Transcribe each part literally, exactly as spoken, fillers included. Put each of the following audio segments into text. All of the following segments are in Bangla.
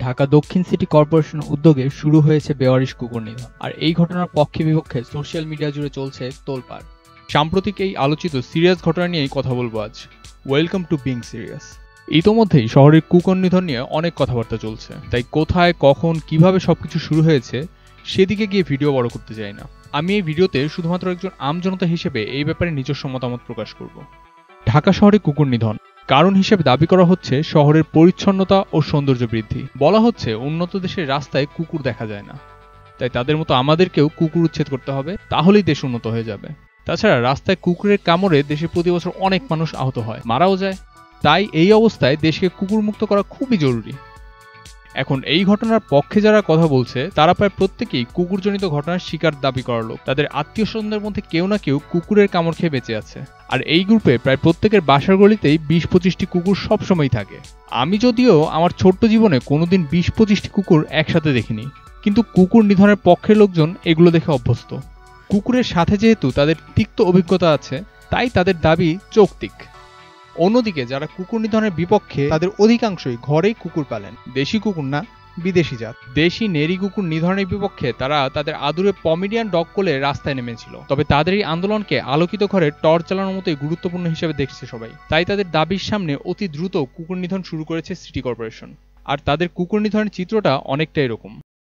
ঢাকা দক্ষিণ সিটি কর্পোরেশনের উদ্যোগে শুরু হয়েছে বেওয়ারিশ কুকুর নিধন, আর এই ঘটনার পক্ষে বিপক্ষে সোশ্যাল মিডিয়া জুড়ে চলছে তোলপাড়। সাম্প্রতিক এই আলোচিত সিরিয়াস ঘটনা নিয়েই কথা বলবো আজ। Welcome to being serious. ইতোমধ্যেই শহরের কুকুর নিধন নিয়ে অনেক কথাবার্তা চলছে, তাই কোথায়, কখন, কিভাবে সবকিছু শুরু হয়েছে সেদিকে গিয়ে ভিডিও বড় করতে চাই না। আমি এই ভিডিওতে শুধুমাত্র একজন আমজনতা হিসেবে এই ব্যাপারে নিজস্ব মতামত প্রকাশ করব। ঢাকা শহরে কুকুর নিধন কারণ হিসেবে দাবি করা হচ্ছে শহরের পরিচ্ছন্নতা ও সৌন্দর্য বৃদ্ধি। বলা হচ্ছে উন্নত দেশের রাস্তায় কুকুর দেখা যায় না, তাই তাদের মতো আমাদেরকেও কুকুর উচ্ছেদ করতে হবে, তাহলেই দেশ উন্নত হয়ে যাবে। তাছাড়া রাস্তায় কুকুরের কামড়ে দেশে প্রতি বছর অনেক মানুষ আহত হয়, মারাও যায়। তাই এই অবস্থায় দেশকে কুকুর মুক্ত করা খুবই জরুরি। এখন এই ঘটনার পক্ষে যারা কথা বলছে তারা প্রায় প্রত্যেকেই কুকুরজনিত ঘটনার শিকার দাবি করার লোক। তাদের আত্মীয় স্বজনদের মধ্যে কেউ না কেউ কুকুরের কামড় খেয়ে বেঁচে আছে, আর এই গ্রুপে প্রায় প্রত্যেকের বাসার গলিতেই বিশ পঁচিশটি কুকুর সবসময় থাকে। আমি যদিও আমার ছোট্ট জীবনে কোনোদিন বিশ পঁচিশটি কুকুর একসাথে দেখিনি, কিন্তু কুকুর নিধনের পক্ষের লোকজন এগুলো দেখে অভ্যস্ত। কুকুরের সাথে যেহেতু তাদের তিক্ত অভিজ্ঞতা আছে, তাই তাদের দাবি যৌক্তিক। অন্যদিকে যারা কুকুর নিধনের বিপক্ষে তাদের অধিকাংশই ঘরেই কুকুর পালেন, দেশি কুকুর না, বিদেশি জাত। দেশি নেরি কুকুর নিধনের বিপক্ষে তারা তাদের আদুরে পমেরিয়ান ডগ কোলে রাস্তায় নেমেছিল। তবে তাদের এই আন্দোলনকে আলোকিত ঘরে টর্চ চালানোর মতোই গুরুত্বপূর্ণ হিসেবে দেখছে সবাই। তাই তাদের দাবির সামনে অতি দ্রুত কুকুর নিধন শুরু করেছে সিটি কর্পোরেশন। আর তাদের কুকুর নিধনের চিত্রটা অনেকটা এরকম।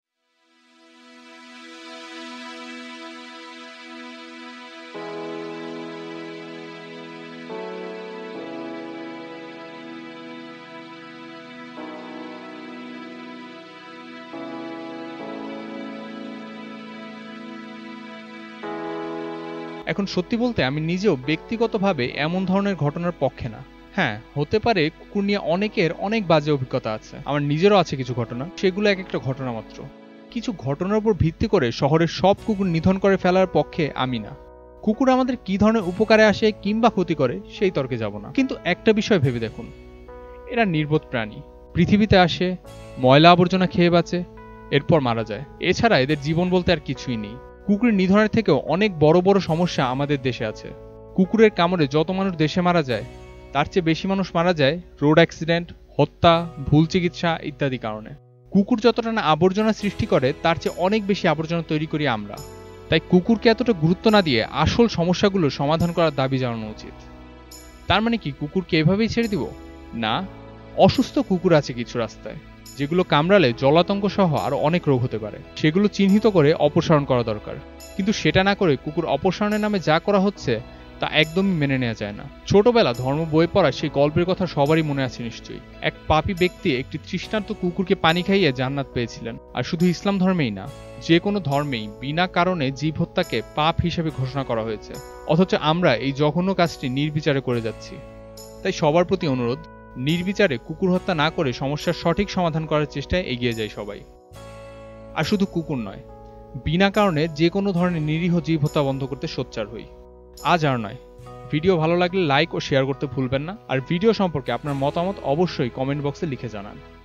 এখন সত্যি বলতে আমি নিজেও ব্যক্তিগতভাবে এমন ধরনের ঘটনার পক্ষে না। হ্যাঁ, হতে পারে কুকুর নিয়ে অনেকের অনেক বাজে অভিজ্ঞতা আছে, আমার নিজেরও আছে কিছু ঘটনা, সেগুলো এক একটা ঘটনা মাত্র। কিছু ঘটনার উপর ভিত্তি করে শহরের সব কুকুর নিধন করে ফেলার পক্ষে আমি না। কুকুর আমাদের কি ধরনের উপকারে আসে কিংবা ক্ষতি করে সেই তর্কে যাব না, কিন্তু একটা বিষয় ভেবে দেখুন, এরা নির্বোধ প্রাণী, পৃথিবীতে আসে, ময়লা আবর্জনা খেয়ে বাঁচে, এরপর মারা যায়। এছাড়া এদের জীবন বলতে আর কিছুই নেই। কুকুরের নিধনের থেকেও অনেক বড় বড় সমস্যা আমাদের দেশে আছে। কুকুরের কামড়ে যত মানুষ দেশে মারা যায়, তার চেয়ে বেশি মানুষ মারা যায় রোড অ্যাক্সিডেন্ট, হত্যা, ভুল চিকিৎসা ইত্যাদি কারণে। কুকুর যতটা না আবর্জনা সৃষ্টি করে, তার চেয়ে অনেক বেশি আবর্জনা তৈরি করি আমরা। তাই কুকুরকে এতটা গুরুত্ব না দিয়ে আসল সমস্যাগুলো সমাধান করার দাবি জানানো উচিত। তার মানে কি কুকুরকে এভাবেই ছেড়ে দিব? না, অসুস্থ কুকুর আছে কিছু রাস্তায়, যেগুলো কামড়ালে জলাতঙ্ক সহ আরো অনেক রোগ হতে পারে। সেগুলো চিহ্নিত করে অপসারণ করা দরকার, কিন্তু সেটা না করে কুকুর অপসারণের নামে যা করা হচ্ছে তা একদমই মেনে নেওয়া যায় না। ছোটবেলা ধর্ম বই পড়া সেই গল্পের কথা সবারই মনে আছে নিশ্চয়ই। এক পাপী ব্যক্তি একটি তৃষ্ণার্ত কুকুরকে পানি খাইয়ে জান্নাত পেয়েছিলেন। আর শুধু ইসলাম ধর্মেই না, যে কোনো ধর্মেই বিনা কারণে জীব হত্যাকে পাপ হিসেবে ঘোষণা করা হয়েছে, অথচ আমরা এই জঘন্য কাজটি নির্বিচারে করে যাচ্ছি। তাই সবার প্রতি অনুরোধ, নির্বিচারে কুকুর হত্যা না করে সমস্যার সঠিক সমাধান করার চেষ্টায় এগিয়ে যায় সবাই। আর শুধু কুকুর নয়, বিনা কারণে যে কোনো ধরনের নিরীহ জীব হত্যা বন্ধ করতে সোচ্চার হই। আজ আর নয়। ভিডিও ভালো লাগলে লাইক ও শেয়ার করতে ভুলবেন না, আর ভিডিও সম্পর্কে আপনার মতামত অবশ্যই কমেন্ট বক্সে লিখে জানান।